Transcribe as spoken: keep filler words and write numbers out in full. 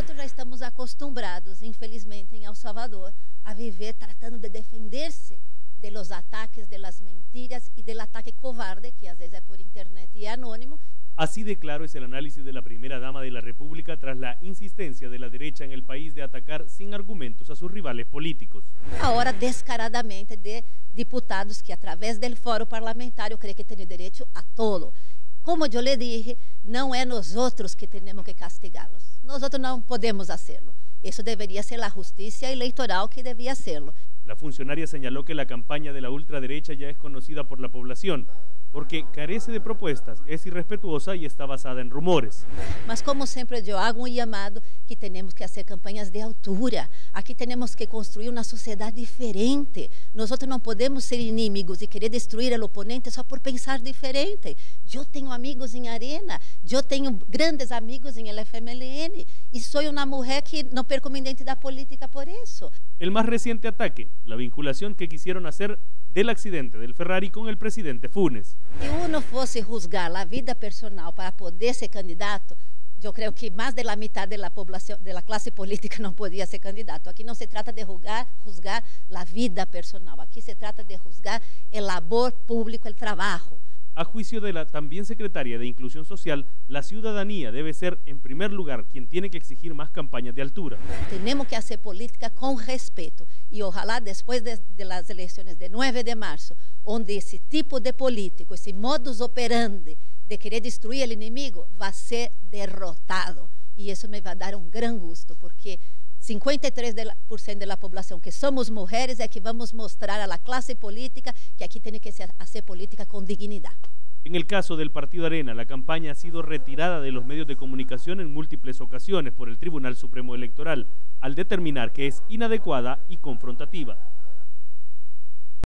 nosotros ya estamos acostumbrados, infelizmente, en El Salvador, a vivir tratando de defenderse de los ataques, de las mentiras y del ataque cobarde, que a veces es por internet y anónimo. Así de claro es el análisis de la primera dama de la República tras la insistencia de la derecha en el país de atacar sin argumentos a sus rivales políticos. Ahora, descaradamente, de diputados que a través del foro parlamentario creen que tienen derecho a todo. Como yo le dije, no es nosotros que tenemos que castigarlos. Nosotros no podemos hacerlo. Eso debería ser la justicia electoral que debía hacerlo. La funcionaria señaló que la campaña de la ultraderecha ya es conocida por la población, porque carece de propuestas, es irrespetuosa y está basada en rumores. Mas como siempre yo hago un llamado que tenemos que hacer campañas de altura. Aquí tenemos que construir una sociedad diferente. Nosotros no podemos ser inimigos y querer destruir al oponente só por pensar diferente. Yo tengo amigos en Arena, yo tengo grandes amigos en el F M L N y soy una mujer que no perco mi identidad política por eso. El más reciente ataque, la vinculación que quisieron hacer del accidente del Ferrari con el presidente Funes. Si uno fuese juzgar la vida personal para poder ser candidato, yo creo que más de la mitad de la población, de la clase política no podía ser candidato. Aquí no se trata de juzgar, juzgar la vida personal, aquí se trata de juzgar el labor público, el trabajo. A juicio de la también secretaria de Inclusión Social, la ciudadanía debe ser, en primer lugar, quien tiene que exigir más campañas de altura. Tenemos que hacer política con respeto y ojalá después de, de las elecciones de nueve de marzo, donde ese tipo de político, ese modus operandi de querer destruir el enemigo va a ser derrotado. Y eso me va a dar un gran gusto, porque cincuenta y tres por ciento de la población que somos mujeres es que vamos a mostrar a la clase política que aquí tiene que ser, hacer política con dignidad. En el caso del Partido Arena, la campaña ha sido retirada de los medios de comunicación en múltiples ocasiones por el Tribunal Supremo Electoral, al determinar que es inadecuada y confrontativa.